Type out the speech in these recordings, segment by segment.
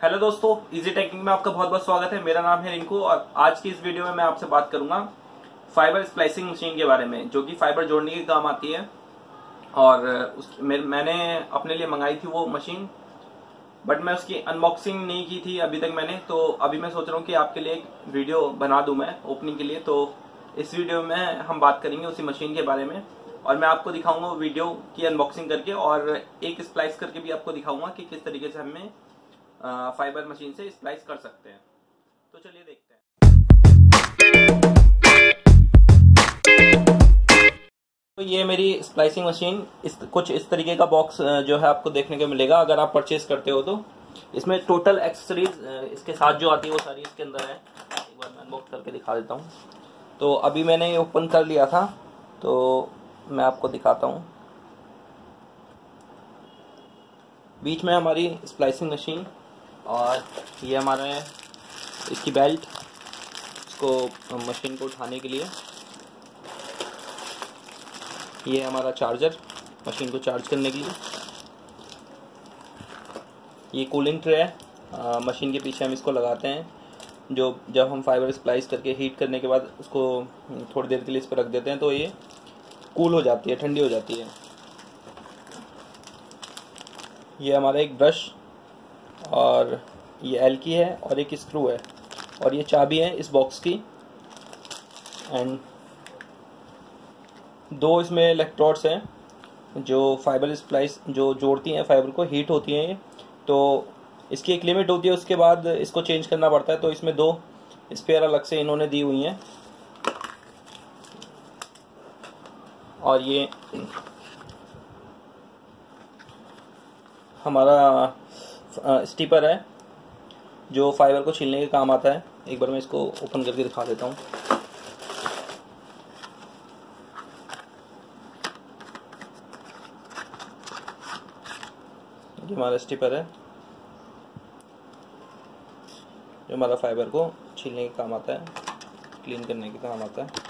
Hello दोस्तों, easy technique में आपका बहुत बहुत स्वागत है। मेरा नाम है रिंकू और आज की इस वीडियो में मैं आपसे बात करूंगा फाइबर स्प्लाइसिंग मशीन के बारे में, जो कि फाइबर जोड़ने के काम आती है। और मैंने अपने लिए मंगाई थी वो मशीन, बट मैं उसकी अनबॉक्सिंग नहीं की थी अभी तक मैंने। तो अभी मैं सोच रहा हूँ कि आपके लिए एक वीडियो बना दूं मैं ओपनिंग के लिए। तो इस वीडियो में हम बात करेंगे उसी मशीन के बारे में और मैं आपको दिखाऊंगा वीडियो की अनबॉक्सिंग करके, और एक स्प्लाइस करके भी आपको दिखाऊंगा कि किस तरीके से हमें फाइबर मशीन से स्प्लाइस कर सकते हैं। तो चलिए देखते हैं। तो ये मेरी स्प्लाइसिंग मशीन कुछ इस तरीके का बॉक्स जो है आपको देखने को मिलेगा अगर आप परचेज करते हो। तो इसमें टोटल एक्सेसरीज इसके साथ जो आती है वो सारी इसके अंदर है। एक बार मैं अनबॉक्स करके दिखा देता हूँ। तो अभी मैंने ये ओपन कर लिया था, तो मैं आपको दिखाता हूँ। बीच में हमारी स्प्लाइसिंग मशीन और ये हमारा है इसकी बेल्ट, इसको मशीन को उठाने के लिए। ये हमारा चार्जर मशीन को चार्ज करने के लिए। ये कूलिंग ट्रे है, मशीन के पीछे हम इसको लगाते हैं, जो जब हम फाइबर स्प्लाइस करके हीट करने के बाद उसको थोड़ी देर के लिए इस पर रख देते हैं तो ये कूल हो जाती है, ठंडी हो जाती है। ये हमारा एक ब्रश और ये एल की है और एक स्क्रू है और ये चाबी है इस बॉक्स की। एंड दो इसमें इलेक्ट्रोड्स हैं जो फाइबर स्प्लाइस जो जोड़ती हैं फाइबर को, हीट होती हैं ये। तो इसकी एक लिमिट होती है, उसके बाद इसको चेंज करना पड़ता है। तो इसमें दो स्पेयर अलग से इन्होंने दी हुई हैं। और ये हमारा स्टीपर है जो फाइबर को छीलने के काम आता है। एक बार मैं इसको ओपन करके दिखा देता हूँ। ये हमारा स्टीपर है जो हमारा फाइबर को छीलने के काम आता है, क्लीन करने के काम आता है।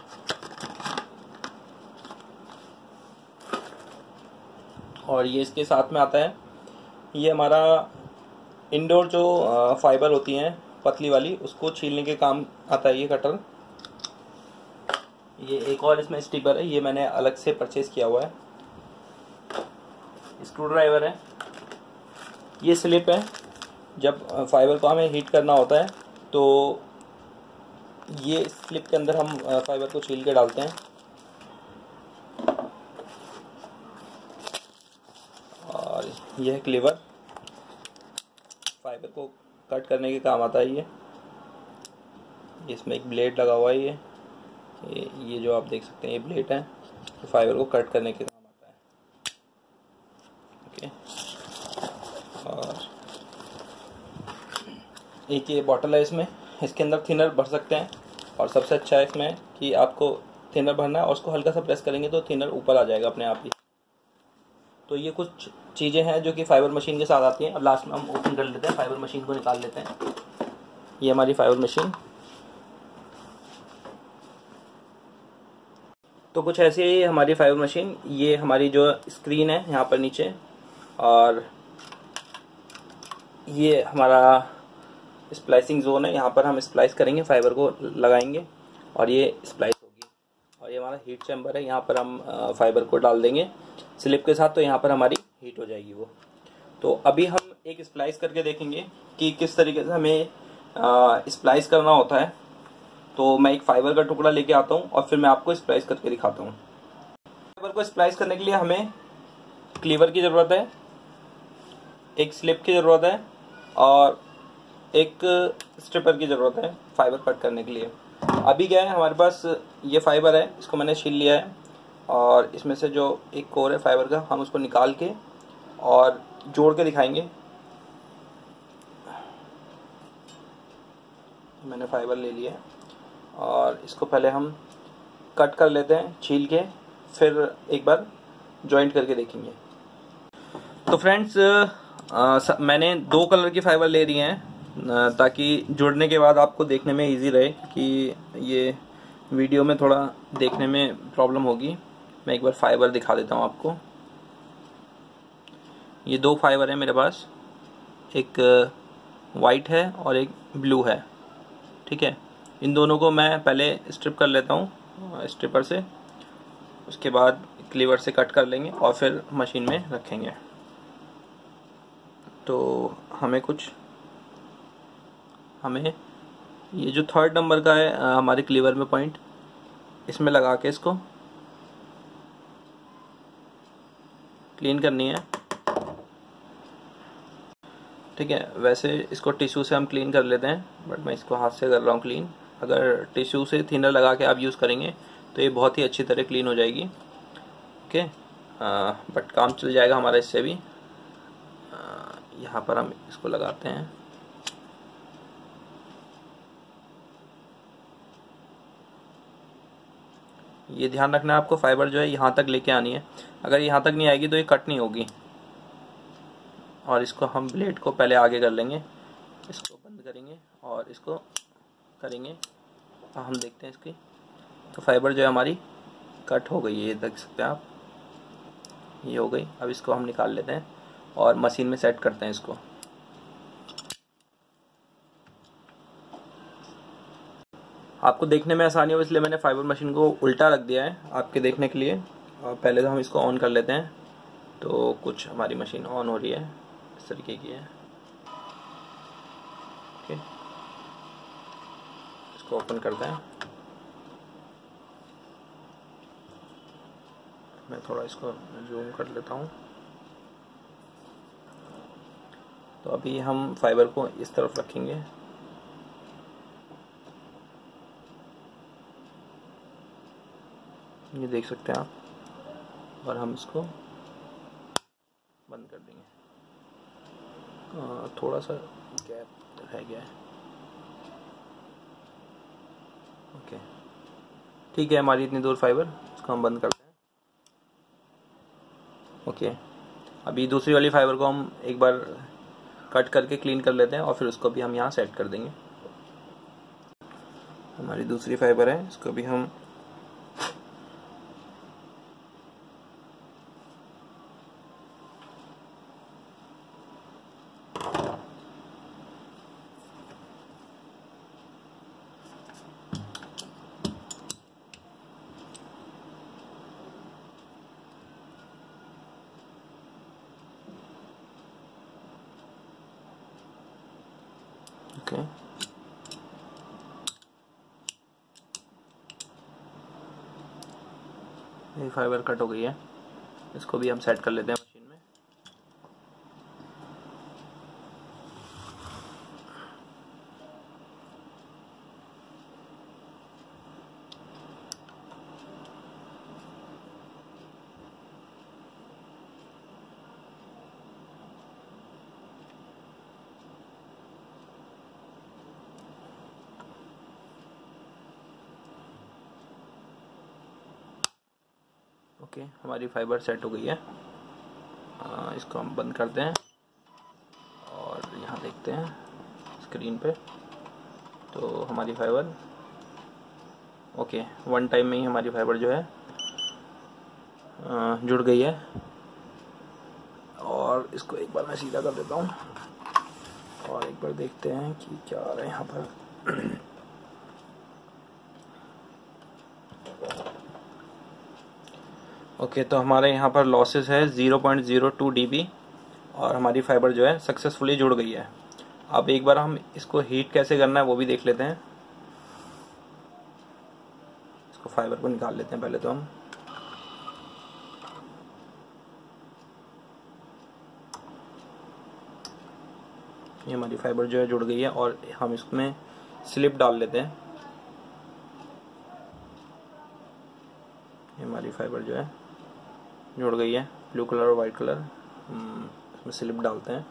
और ये इसके साथ में आता है, ये हमारा इंडोर जो फाइबर होती हैं पतली वाली, उसको छीलने के काम आता है ये कटर। ये एक और इसमें स्टीपर है, ये मैंने अलग से परचेज किया हुआ है। स्क्रू ड्राइवर है, ये स्लिप है, जब फाइबर को हमें हीट करना होता है तो ये स्लिप के अंदर हम फाइबर को छील के डालते हैं। और यह है क्लीवर, फाइबर को कट करने के काम आता है ये। इसमें एक ब्लेड लगा हुआ है, ये जो आप देख सकते हैं ये ब्लेड है, तो फाइबर को कट करने के काम आता है। ओके। और एक ये बॉटल है, इसमें इसके अंदर थिनर भर सकते हैं। और सबसे अच्छा है इसमें कि आपको थिनर भरना है और उसको हल्का सा प्रेस करेंगे तो थिनर ऊपर आ जाएगा अपने आप ही। तो ये कुछ चीज़ें हैं जो कि फाइबर मशीन के साथ आती हैं। अब लास्ट में हम ओपन कर लेते हैं, फाइबर मशीन को निकाल लेते हैं। ये हमारी फाइबर मशीन। तो कुछ ऐसी ही हमारी फाइबर मशीन। ये हमारी जो स्क्रीन है यहाँ पर नीचे, और ये हमारा स्प्लाइसिंग जोन है, यहाँ पर हम स्प्लाइस करेंगे, फाइबर को लगाएंगे और ये स्प्लाइस होगी। और ये हमारा हीट चैम्बर है, यहाँ पर हम फाइबर को डाल देंगे स्लिप के साथ, तो यहाँ पर हमारी हीट हो जाएगी वो। तो अभी हम एक स्प्लाइस करके देखेंगे कि किस तरीके से हमें स्प्लाइस करना होता है। तो मैं एक फाइबर का टुकड़ा लेके आता हूँ और फिर मैं आपको स्प्लाइस करके दिखाता हूँ। फाइबर को स्प्लाइस करने के लिए हमें क्लीवर की ज़रूरत है, एक स्लिप की ज़रूरत है और एक स्ट्रिपर की ज़रूरत है फाइबर कट करने के लिए। अभी क्या है, हमारे पास ये फाइबर है, इसको मैंने छील लिया है और इसमें से जो एक कोर है फाइबर का, हम उसको निकाल के और जोड़ के दिखाएंगे। मैंने फाइबर ले लिया है और इसको पहले हम कट कर लेते हैं छील के, फिर एक बार जॉइंट करके देखेंगे। तो फ्रेंड्स, मैंने दो कलर की फाइबर ले रही हैं ताकि जुड़ने के बाद आपको देखने में इजी रहे, कि ये वीडियो में थोड़ा देखने में प्रॉब्लम होगी। मैं एक बार फाइबर दिखा देता हूँ आपको। ये दो फाइबर है मेरे पास, एक वाइट है और एक ब्लू है। ठीक है, इन दोनों को मैं पहले स्ट्रिप कर लेता हूँ स्ट्रिपर से, उसके बाद क्लीवर से कट कर लेंगे और फिर मशीन में रखेंगे। तो हमें ये जो 3rd नंबर का है हमारे क्लीवर में पॉइंट, इसमें लगा के इसको क्लीन करनी है। ठीक है, वैसे इसको टिश्यू से हम क्लीन कर लेते हैं, बट मैं इसको हाथ से कर रहा हूँ क्लीन। अगर टिश्यू से थिनर लगा के आप यूज़ करेंगे तो ये बहुत ही अच्छी तरह क्लीन हो जाएगी। ओके, बट काम चल जाएगा हमारा इससे भी। यहाँ पर हम इसको लगाते हैं। ये ध्यान रखना है आपको, फाइबर जो है यहाँ तक लेके आनी है। अगर यहाँ तक नहीं आएगी तो ये कट नहीं होगी। और इसको हम ब्लेड को पहले आगे कर लेंगे, इसको बंद करेंगे और इसको करेंगे। हम देखते हैं इसकी, तो फाइबर जो है हमारी कट हो गई है, ये देख सकते हैं आप, ये हो गई। अब इसको हम निकाल लेते हैं और मशीन में सेट करते हैं इसको। आपको देखने में आसानी हो इसलिए मैंने फाइबर मशीन को उल्टा रख दिया है आपके देखने के लिए। और पहले तो हम इसको ऑन कर लेते हैं। तो कुछ हमारी मशीन ऑन हो रही है, इस तरीके की है। ओके, इसको ओपन करते हैं। मैं थोड़ा इसको जूम कर लेता हूँ। तो अभी हम फाइबर को इस तरफ रखेंगे। ये देख सकते हैं आप, और हम इसको बंद कर देंगे। थोड़ा सा गैप रह गया है। ओके, ठीक है, हमारी इतनी दूर फाइबर, इसको हम बंद करते हैं। ओके, अभी दूसरी वाली फाइबर को हम एक बार कट करके क्लीन कर लेते हैं और फिर उसको भी हम यहाँ सेट कर देंगे। हमारी दूसरी फाइबर है, इसको भी हम ओके ये फाइबर कट हो गई है, इसको भी हम सेट कर लेते हैं मशीन में। ओके, हमारी फाइबर सेट हो गई है। इसको हम बंद करते हैं और यहाँ देखते हैं स्क्रीन पे। तो हमारी फाइबर ओके, 1 टाइम में ही हमारी फाइबर जो है जुड़ गई है। और इसको एक बार मैं सीधा कर देता हूँ और एक बार देखते हैं कि क्या आ रहा है यहाँ पर। ओके, तो हमारे यहाँ पर लॉसेस है 0.02 dB और हमारी फाइबर जो है सक्सेसफुली जुड़ गई है। अब एक बार हम इसको हीट कैसे करना है वो भी देख लेते हैं। इसको फाइबर को निकाल लेते हैं पहले तो हम। ये हमारी फाइबर जो है जुड़ गई है और हम इसमें स्लिप डाल लेते हैं। ये हमारी फाइबर जो है जुड़ गई है, ब्लू कलर और वाइट कलर। इसमें स्लिप डालते हैं।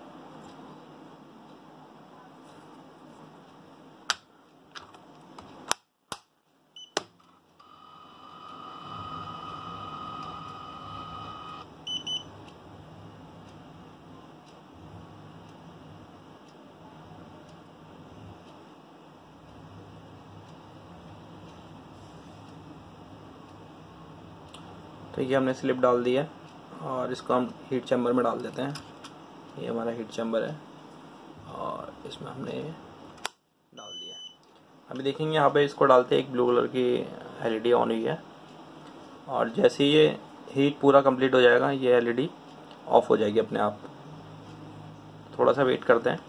तो ये हमने स्लिप डाल दी है और इसको हम हीट चैम्बर में डाल देते हैं। ये हमारा हीट चैम्बर है और इसमें हमने डाल दिया। अभी देखेंगे यहाँ पे इसको डालते एक ब्लू कलर की एलईडी ऑन हुई है, और जैसे ही ये हीट पूरा कंप्लीट हो जाएगा ये एलईडी ऑफ हो जाएगी अपने आप। थोड़ा सा वेट करते हैं।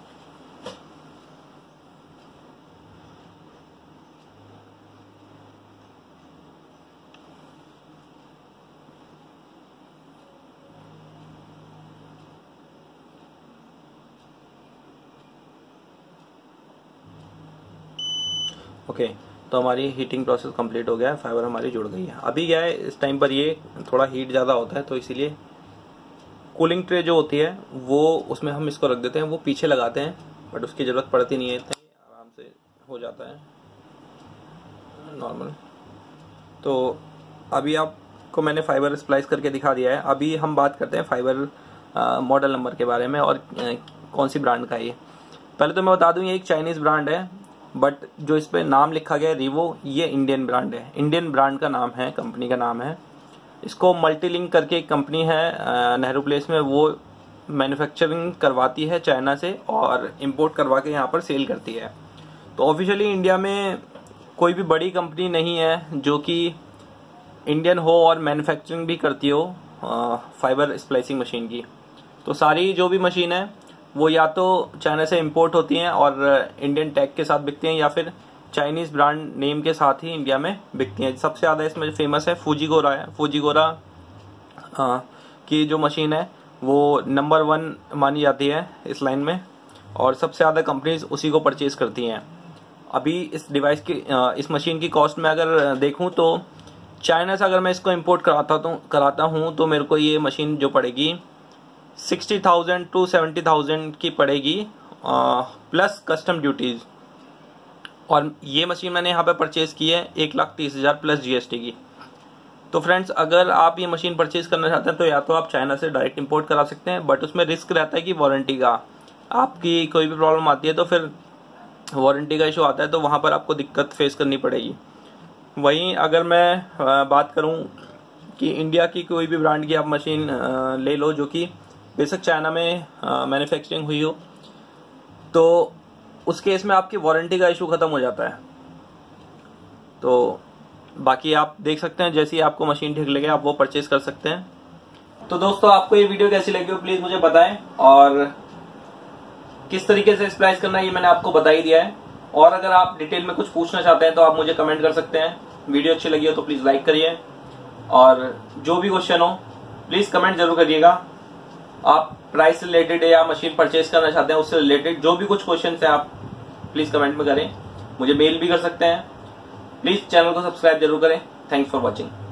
ओके, तो हमारी हीटिंग प्रोसेस कंप्लीट हो गया है, फाइबर हमारी जुड़ गई है। अभी क्या है, इस टाइम पर ये थोड़ा हीट ज़्यादा होता है, तो इसीलिए कूलिंग ट्रे जो होती है वो उसमें हम इसको रख देते हैं, वो पीछे लगाते हैं, बट उसकी ज़रूरत पड़ती नहीं है, इतना आराम से हो जाता है नॉर्मल। तो अभी आपको मैंने फाइबर स्प्लाइस करके दिखा दिया है। अभी हम बात करते हैं फाइबर मॉडल नंबर के बारे में और कौन सी ब्रांड का है ये। पहले तो मैं बता दूं, ये एक चाइनीज़ ब्रांड है, बट जो इस पे नाम लिखा गया है रिवो, ये इंडियन ब्रांड है। इंडियन ब्रांड का नाम है, कंपनी का नाम है। इसको मल्टीलिंक करके एक कंपनी है नेहरू प्लेस में, वो मैन्युफैक्चरिंग करवाती है चाइना से और इंपोर्ट करवा के यहाँ पर सेल करती है। तो ऑफिशियली इंडिया में कोई भी बड़ी कंपनी नहीं है जो कि इंडियन हो और मैन्युफैक्चरिंग भी करती हो फाइबर स्प्लाइसिंग मशीन की। तो सारी जो भी मशीन है वो या तो चाइना से इंपोर्ट होती हैं और इंडियन टैग के साथ बिकती हैं, या फिर चाइनीज ब्रांड नेम के साथ ही इंडिया में बिकती हैं। सबसे ज़्यादा इसमें फेमस है फूजीगोरा है। फूजीगोरा की जो मशीन है वो नंबर 1 मानी जाती है इस लाइन में, और सबसे ज़्यादा कंपनीज उसी को परचेज करती हैं। अभी इस डिवाइस की इस मशीन की कॉस्ट में अगर देखूं तो चाइना से अगर मैं इसको इंपोर्ट कराता हूं तो मेरे को ये मशीन जो पड़ेगी 60,000 to 70,000 की पड़ेगी प्लस कस्टम ड्यूटीज। और ये मशीन मैंने यहाँ पे परचेज की है 1,30,000 प्लस जीएसटी की। तो फ्रेंड्स, अगर आप ये मशीन परचेज करना चाहते हैं तो या तो आप चाइना से डायरेक्ट इंपोर्ट करा सकते हैं, बट उसमें रिस्क रहता है कि वारंटी का, आपकी कोई भी प्रॉब्लम आती है तो फिर वारंटी का इशू आता है, तो वहाँ पर आपको दिक्कत फेस करनी पड़ेगी। वहीं अगर मैं बात करूँ कि इंडिया की कोई भी ब्रांड की आप मशीन ले लो जो कि बेशक चाइना में मैन्युफैक्चरिंग हुई हो, तो उस केस में आपकी वारंटी का इशू खत्म हो जाता है। तो बाकी आप देख सकते हैं, जैसी आपको मशीन ठीक लगे आप वो परचेज कर सकते हैं। तो दोस्तों, आपको ये वीडियो कैसी लगी हो प्लीज मुझे बताएं, और किस तरीके से स्प्लाइस करना है ये मैंने आपको बता ही दिया है। और अगर आप डिटेल में कुछ पूछना चाहते हैं तो आप मुझे कमेंट कर सकते हैं। वीडियो अच्छी लगी हो तो प्लीज लाइक करिए, और जो भी क्वेश्चन हो प्लीज कमेंट जरूर करिएगा। आप प्राइस से रिलेटेड या मशीन परचेज करना चाहते हैं उससे रिलेटेड जो भी कुछ क्वेश्चन है आप प्लीज कमेंट में करें। मुझे मेल भी कर सकते हैं। प्लीज चैनल को सब्सक्राइब जरूर करें। Thanks for watching.